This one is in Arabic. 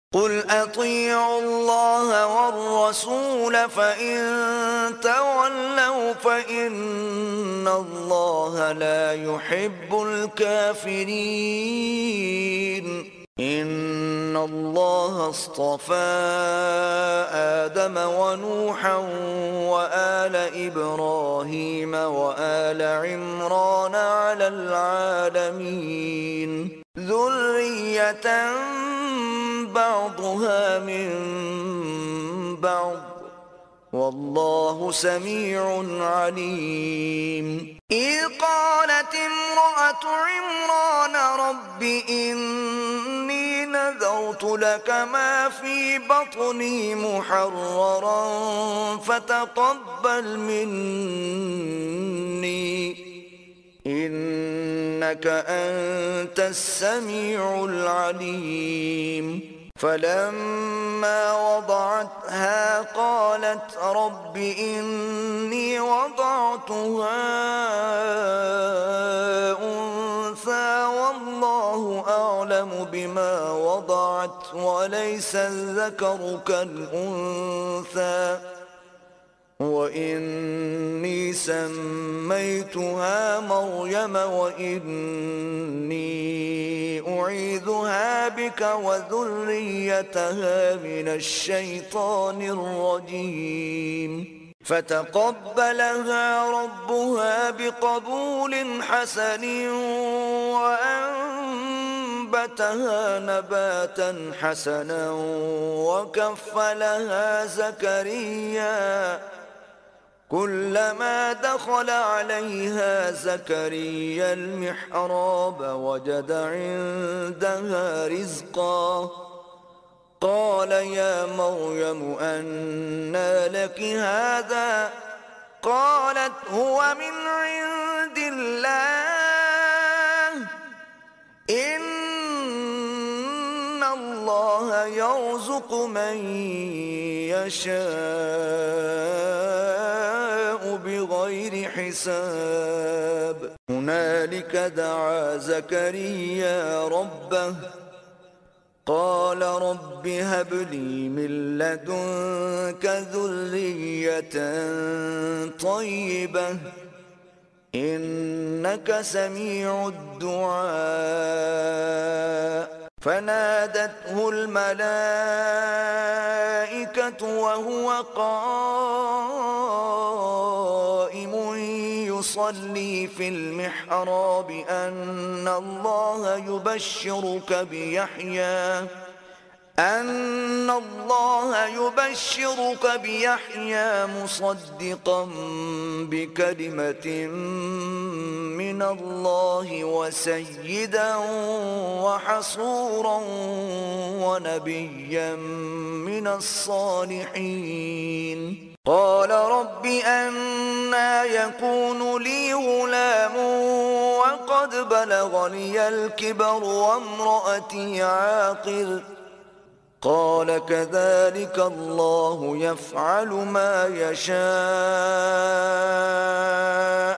قُلْ أَطِيعُوا اللَّهَ وَالرَّسُولَ فَإِن تَوَلَّوْا فَإِنَّ اللَّهَ لَا يُحِبُّ الْكَافِرِينَ إِنَّ اللَّهَ اصْطَفَى آدَمَ وَنُوحًا وَآلَ إِبْرَاهِيمَ وَآلَ عِمْرَانَ عَلَى الْعَالَمِينَ ذُرِّيَّةً بَعْضُهَا مِن بَعْضٍ ۖ وَاللَّهُ سَمِيعٌ عَلِيمٌ إِذْ قَالَتِ امْرَأَتُ عِمْرَانَ رَبِّ إِنِّي نَذَرْتُ لَكَ مَا فِي بَطْنِي مُحَرَّرًا فَتَقَبَّلْ مِنِّي إِنَّكَ أَنتَ السَّمِيعُ الْعَلِيمُ فَلَمَّا وَضَعَتْهَا قَالَتْ رَبِّ إِنِّي وَضَعْتُهَا أُنثَىٰ وَاللَّهُ أَعْلَمُ بِمَا وَضَعَتْ وَلَيْسَ الذَّكَرُ كَالْأُنثَىٰ وَإِنِّي سَمَّيْتُهَا مَرْيَمَ وَإِنِّي أُعِيذُهَا بِكَ وَذُرِّيَّتَهَا مِنَ الشَّيْطَانِ الرَّجِيمِ فَتَقَبَّلَهَا رَبُّهَا بِقَبُولٍ حَسَنٍ وَأَنبَتَهَا نَبَاتًا حَسَنًا وَكَفَّلَهَا زَكَرِيَّا كُلَّمَا دَخَلَ عَلَيْهَا زَكَرِيَّا الْمِحْرَابَ وَجَدَ عِندَهَا رِزْقًا قَالَ يَا مَرْيَمُ أَنَّىٰ لَكِ هَٰذَا ۖ قَالَتْ هُوَ مِنْ عِندِ اللَّهِ ۖ إِنَّ اللَّهَ يَرْزُقُ مَن يَشَاءُ بِغَيْرِ حِسَابٍ هُنَالِكَ دَعَا زَكَرِيَّا رَبَّهُ قَالَ رَبِّ هَبْ لِي مِن لَّدُنكَ ذُرِّيَّةً طَيِّبَةً ۖ إِنَّكَ سَمِيعُ الدُّعَاءِ فَنَادَتْهُ الْمَلَائِكَةُ وَهُوَ قَائِمٌ يُصَلِّي فِي الْمِحْرَابِ أَنَّ اللَّهَ يُبَشِّرُكَ بِيَحْيَىٰ مُصَدِّقًا بِكَلِمَةٍ مِّنَ اللَّهِ وَسَيِّدًا وَحَصُورًا وَنَبِيًّا مِّنَ الصَّالِحِينَ قَالَ رَبِّ أَنَّىٰ يَكُونُ لِي غُلَامٌ وَقَدْ بَلَغَنِيَ الْكِبَرُ وَامْرَأَتِي عَاقِرٌ قَالَ كَذَٰلِكَ اللَّهُ يَفْعَلُ مَا يَشَاءُ